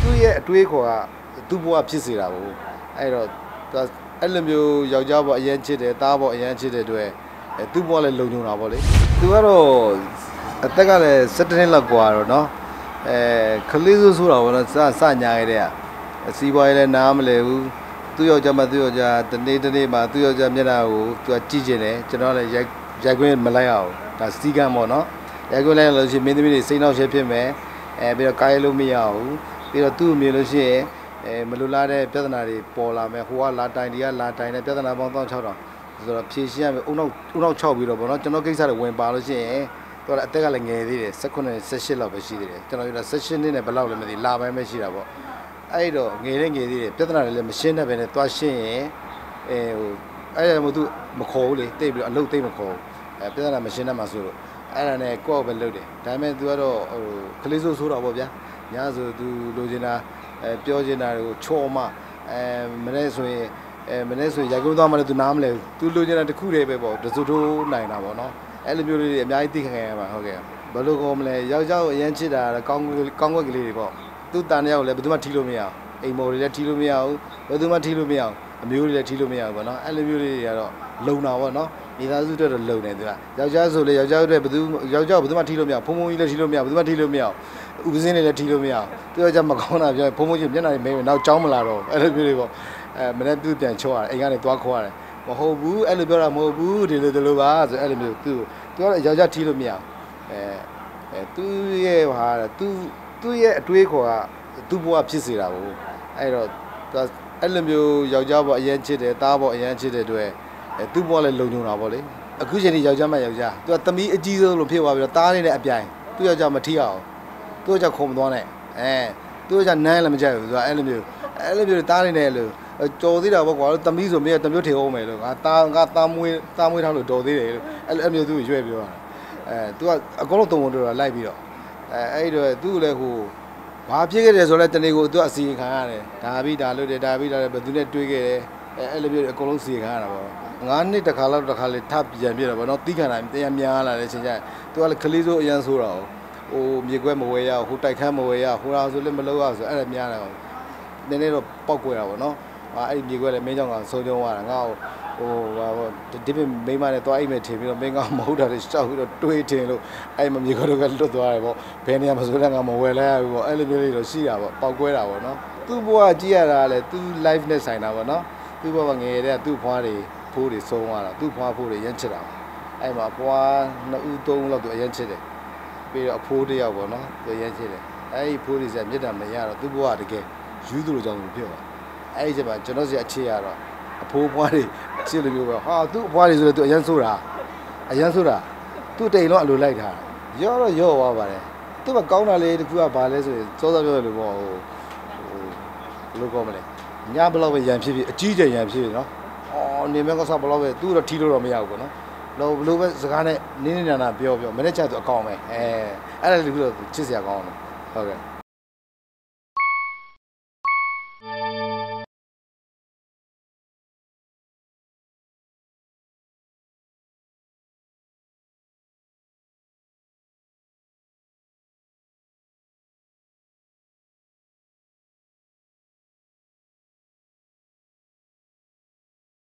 သူ့ရဲ့အတွေးခေါ်ကသူ့ဘဝဖြစ်စေတာကိုအဲ့တော့အဲ့လိုမျိုးယောက်ျားပေါ့အရင်ချစ်တယ်သားပေါ့အရင်ချစ်တယ်တွေ့သူ့ဘဝလည်းလုံခြုံတာပေါ့လေသူကတော့အသက်ကလည်း17နှစ်လောက်กว่าတော့เนาะခလေးစိုးဆိုတာပေါ့နော်စညာရတဲ့အစီးပွားရေးလည်းနားမလဲဘူးသူ့ယောက်ျားမှသူ့ယောက်ျားတနေ့မှသူ့ယောက်ျားမျက်နှာကိုသူကကြည့်ကျင်တယ်ကျွန်တော်လည်းရိုက်ခွင်းမလိုက်အောင်ဒါစီကံပေါ့နော်ရိုက်ခွင်းလိုက်လို့ရှိရင်မင်းသမီးတွေစိတ်နှောက်ရှက်ဖြစ်မယ်ပြီးတော့ကားရလို့မရဘူးပြီးတော့သူ့အမြင်လို့ရှိရင်မလိုလားတဲ့ပြဿနာတွေပေါ်လာမယ်ဟိုကလာတိုင်ဒီကလာတိုင်တဲ့ပြဿနာပေါင်း1600ဆိုတော့ဖြေရှင်းရမယ်ဦးနောက်6ပြီးတော့ပေါ့နော်ကျွန်တော်ကိစ္စတွေဝင်ပါလို့ရှိရင်သူကအသက်ကလည်းငယ်သေးတယ်18 18လောက်ပဲရှိသေးတယ်ကျွန်တော်ပြောတာ18နှစ်နဲ့ဘယ်လောက်လဲမသိလာပိုင်းပဲရှိတာပေါ့အဲ့တော့ငယ်သေးတယ်ပြဿနာတွေလည်းမရှင်းတတ်ပဲနဲ့သွားရှင်းရင်ဟိုအဲ့ဒါမှသူမခေါ်ဘူးလေတိတ်ပြီးတော့အလုပ်တိတ်မခေါ်ဘူးပြဿနာမရှင်းတတ်မှဆိုလို့အဲ့ဒါနဲ့ကိုယ့်ပဲလုပ်တယ်ဒါပေမဲ့ तू ကတော့ဟိုကလေးစိုးတာပေါ့ဗျာညဆို तू လိုချင်တာပြောချင်တာတွေကိုချော်မှမနေ့ဆိုရင်ရိုက်ကုန်းသွားမှလည်း तू နားမလဲဘူး तू လိုချင်တာတစ်ခုတည်းပဲပေါ့တစုထိုးနိုင်တာပေါ့နော်အဲ့လိုမျိုးလေးတွေအများကြီးသိခံရမှာဟုတ်ကဲ့ဘယ်လိုကောမလဲယောက်ျားကိုအရင်ချစ်တာကောင်းကွက်ကလေးတွေပေါ့သူ့တန်တယောက်လည်းဘယ်သူမှထီလို့မရအောင်အိမ်မော်တွေလည်းထီလို့မရဘူးဘယ်သူမှထီလို့မရအောင်အမျိုးတွေလည်းထီလို့မရဘူးပေါ့နော်အဲ့လိုမျိုးလေးတွေကတော့လုံတာပေါ့နော်မိသားစုအတွက်တော့လုံတယ်သူကယောက်ျားဆိုလေယောက်ျားအတွက်ဘယ်သူယောက်ျားဘယ်သူမှထီလို့မရဖုံဖုံကြီးလည်းထီလို့မရဘယ်သူမှထီလို့မရဥပစင်းတွေလည်းထီလို့မရသူယောက်ျားမကောင်းတာပြောဖုံဖုံကြီးမျက်နှာတွေမဲမယ်နောက်ကြောင်းမလာတော့အဲ့လိုမျိုးတွေပေါ့မနေ့သူပြန်ချောရတယ်အိမ်ကနေသွားခေါ်ရတယ်မဟုတ်ဘူးအဲ့လိုပြောတာမဟုတ်ဘူးဒီလိုပါဆိုအဲ့လိုမျိုးသူကတော့ယောက်ျားထီလို့မရသူရဲ့ဟာသူ့ရဲ့အတွေးခေါ်ကသူ့ဘဝဖြစ်စေတာကိုအဲ့တော့အဲ့လိုမျိုးယောက်ျားပေါ့အရင်ချစ်တယ်သားပေါ့အရင်ချစ်တယ်တွေ့သူ့ဘဝလည်းလုံခြုံတာပေါ့လေအခုချိန်ကြီးယောက်ျားမှယောက်ျားသူကသမီးအကြီးဆုံးလို့ဖြစ်သွားပြီးတော့သားလေးနဲ့အပြိုင်သူ့ယောက်ျားမထီအောင်သူ့ယောက်ျားခုံမသွားနဲ့သူ့ယောက်ျားနန်းလည်းမကြိုက်ဘူးသူကအဲ့လိုမျိုးသားလေးနဲ့လို့ကြော်သေးတာပေါ့ကွာသမီးဆိုမင်းကတမျိုးထေအောင်မယ်လို့ငါသားမွေးထားလို့တော်သေးတယ်လို့အဲ့မျိုးသူရွှဲပြောတာသူကအကုန်လုံးတုံတော်တာလိုက်ပြီးတော့အဲ့တော့သူ့လည်းဟိုဘာဖြစ်ခဲ့တယ်ဆိုတော့တနေ့ကိုသူကအစီခံရတယ်ဒါပြီးဒါလို့တယ်ဒါပြီးဒါလည်းဘယ်သူနဲ့တွေးခဲ့တယ်အဲ့လိုမျိုးအကုန်လုံးစီခံရတာပေါ့9နှစ်တစ်ခါလောက်တစ်ခါလေထပ်ပြန်ပြတော့ဗောနော်တီးခံတာတရားများလာတယ်ချင်းကျသူကလည်းကလေးစိုးအရန်ဆိုးတာဟိုမြေခွဲမဝဲရဟိုတိုက်ခန်းမဝဲရဟိုဟာဆိုလည်းမလုပ်ရဆိုအဲ့ဒါများတယ်နည်းနည်းတော့ပောက်ကွယ်တာဗောနော်အဲ့ဒီမြေခွဲလည်းမင်းကြောင့်ကဆုံးကြုံရတာငါ့ဟိုဟာဗောဒီပြင်မိမနဲ့သွားအိမ်မဲ့ထင်ပြီးတော့မင်းကမဟုတ်တာတွေရှောက်ပြီးတော့တွေးထင်လို့အဲ့မမြေခွဲတော့ကလွတ်သွားတယ်ဗောဘယ်နေရာမှာဆိုလည်းငါမဝယ်လဲရဘူးဗောအဲ့လိုမျိုးလေးတော့ရှိတာဗောပောက်ကွဲတာဗောနော်သူ့ဘဝကြည့်ရတာလည်းသူ့ live နဲ့ဆိုင်တာဗောနော်သူ့ဘဝငယ်တဲ့သူ့ဖွားတွေဖိုးတွေဆုံးသွားတာသူ့ဖွားဖိုးတွေရမ်းချစ်တာအဲ့မှာဖွား2ဦး3ဦးလောက်သူအရမ်းချစ်တယ်ပြီးတော့အဖိုးတယောက်ဗောနော်သူရမ်းချစ်တယ်အဲ့ဒီဖိုးတွေစမြစ်တာမရတော့သူ့ဘဝတကယ်ယူသူလိုကြောင့်ဖြစ်သွားအဲ့ဒီကျမှကျွန်တော်စီအခြေရတော့အဖိုးဖွားတွေချစ်လိုမျိုးပဲဟာသူ့အဖွားတွေဆိုတော့သူအရမ်းဆိုတာသူ့တိမ်တော့အလိုလိုက်တာရောသွားပါတယ်သူ့ကကောင်းတာလေးတခုကဘာလဲဆိုရင်စောစောပြောလို့ပေါ့ဟိုဘယ်လိုကောမလဲညဘလောက်ပဲရန်ဖြစ်အကြီးကျယ်ရန်ဖြစ်နော်အော်နေမဲကစားဘလောက်ပဲသူ့တော့ထီလို့တော့မရဘူးပေါ့နော်ဘလို့ပဲစကားနဲ့နင်းနာပြောမနေ့ကျသူအကောင်ပဲအဲ့ဒါလည်းသူ့တော့ချစ်စရာကောင်းတယ်ဟုတ်ကဲ့